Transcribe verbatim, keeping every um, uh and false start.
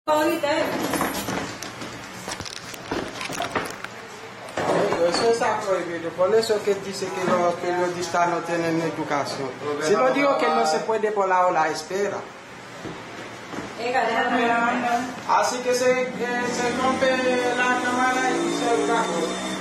Eso está prohibido, por eso que dice que los periodistas no tienen educación. Si no digo que no se puede por la hora espera. Así que se, eh, se rompe la cámara y se grabó.